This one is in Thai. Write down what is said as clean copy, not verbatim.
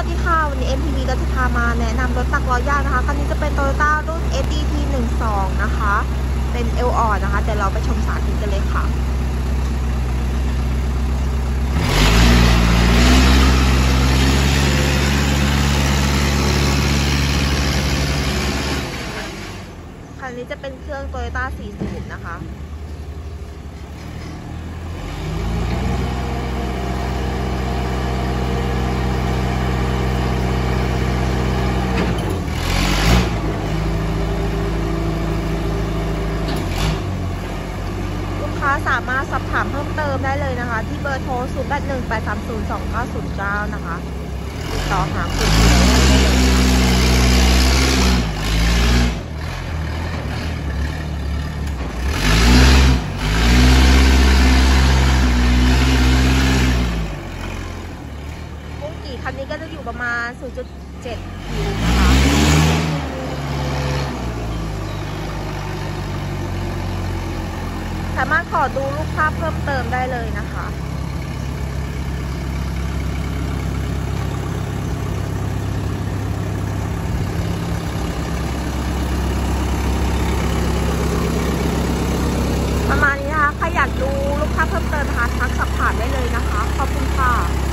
วัสดีค่ะวันนี้ MPV ก็จะพามาแนะนำรถตักล้อยางนะคะคันนี้จะเป็น Toyota รุ่น SDT 12นะคะเป็นเอลออดนะคะเดี๋ยวเราไปชมสาธิตกันเลยค่ะคันนี้จะเป็นเครื่อง Toyota 4 สูบนะคะสามารถสอบถามเพิ่มเติมได้เลยนะคะที่เบอร์โทร 0818302909 นะคะติดต่อหาคุณกุ้งกี่คันนี้ก็จะอยู่ประมาณ 0.7 คิวนะคะสามารถขอดูรูปภาพเพิ่มเติมได้เลยนะคะประมาณนี้นะคะใครอยากดูรูปภาพเพิ่มเติมนะคะทักสอบถามได้เลยนะคะขอบคุณค่ะ